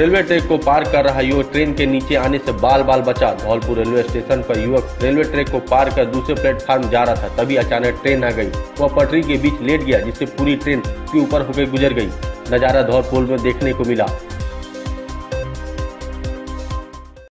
Railway track को पार कर रहा युवक ट्रेन के नीचे आने से बाल बाल बचा। धौलपुर रेलवे स्टेशन पर युवक रेलवे ट्रैक को पार कर दूसरे प्लेटफार्म जा रहा था, तभी अचानक ट्रेन आ गई। वह पटरी के बीच लेट गया, जिससे पूरी ट्रेन के ऊपर होकर गुजर गई। नजारा धौलपुर में देखने को मिला।